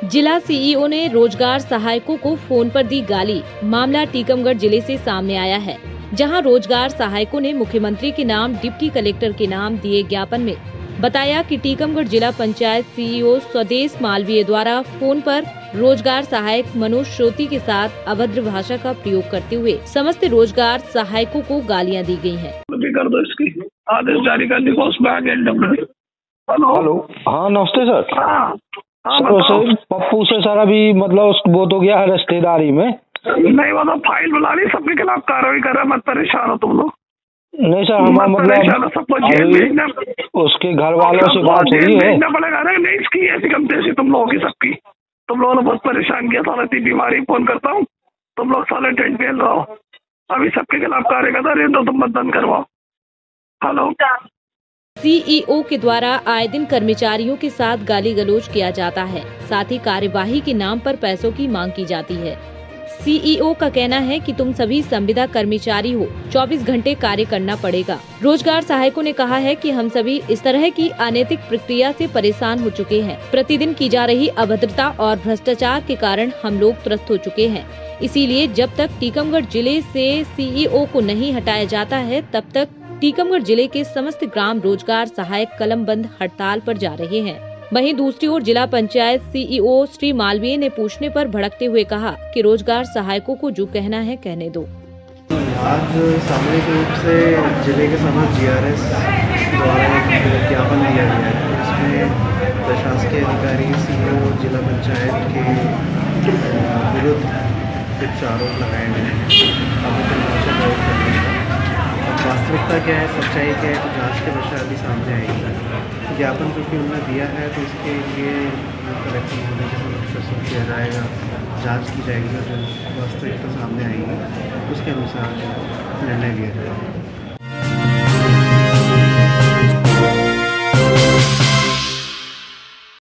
जिला सीईओ ने रोजगार सहायकों को फोन पर दी गाली। मामला टीकमगढ़ जिले से सामने आया है, जहां रोजगार सहायकों ने मुख्यमंत्री के नाम डिप्टी कलेक्टर के नाम दिए ज्ञापन में बताया कि टीकमगढ़ जिला पंचायत सीईओ स्वदेश मालवीय द्वारा फोन पर रोजगार सहायक मनोज श्रोती के साथ अभद्र भाषा का प्रयोग करते हुए समस्त रोजगार सहायकों को गालियां दी गई हैं। कर दो इसकी आदेश जारी करने को उसमें आ गया। हेलो, हाँ नमस्ते सर। सर पप्पू से सर अभी मतलब वो तो गया है रिश्तेदारी में। नहीं वो तो फाइल बुला ली, सबके खिलाफ कार्रवाई कर रहा है। मत परेशान हो तुम लोग। नहीं सर, हमारा मतलब सबको जेल भेजना, उसके घर वालों से बात हुई है। भेजना पड़ेगा। अरे नहीं, इसकी ऐसी गलती ऐसी तुम लोगों की सबकी। तुम लोगों ने बहुत परेशान किया। साला इतनी बीमारी फोन करता हूँ, तुम लोग साले टेंट फेल रहो। अभी सबके खिलाफ कार्य करता रहे तो तुम मतदान करवाओ। हेलो, सीईओ के द्वारा आए दिन कर्मचारियों के साथ गाली गलौज किया जाता है, साथ ही कार्यवाही के नाम पर पैसों की मांग की जाती है। सीईओ का कहना है कि तुम सभी संविदा कर्मचारी हो, 24 घंटे कार्य करना पड़ेगा। रोजगार सहायकों ने कहा है कि हम सभी इस तरह की अनैतिक प्रक्रिया से परेशान हो चुके हैं। प्रतिदिन की जा रही अभद्रता और भ्रष्टाचार के कारण हम लोग त्रस्त हो चुके हैं। इसीलिए जब तक टीकमगढ़ जिले से सीईओ को नहीं हटाया जाता है, तब तक टीकमगढ़ जिले के समस्त ग्राम रोजगार सहायक कलमबंद हड़ताल पर जा रहे हैं। वहीं दूसरी ओर जिला पंचायत सीईओ श्री मालवीय ने पूछने पर भड़कते हुए कहा कि रोजगार सहायकों को जो कहना है कहने दो। आज सामूहिक रूप से जिले के समस्त जीआरएस द्वारा एक ज्ञापन दिया गया है। इसमें प्रशासकीय अधिकारी सीईओ जिला पंचायत के विरुद्ध कुछ आरोप लगाए गए हैं। वास्तविकता क्या है, सच्चाई क्या है, तो जांच के पश्चात अभी सामने आएगी। ज्ञापन जो कि उन्होंने दिया है तो इसके लिए कलेक्टर महोदय के समक्ष प्रस्तुत किया जाएगा, जांच की जाएगी और जो वास्तविकता सामने आएगी उसके अनुसार निर्णय लिया जाएगा।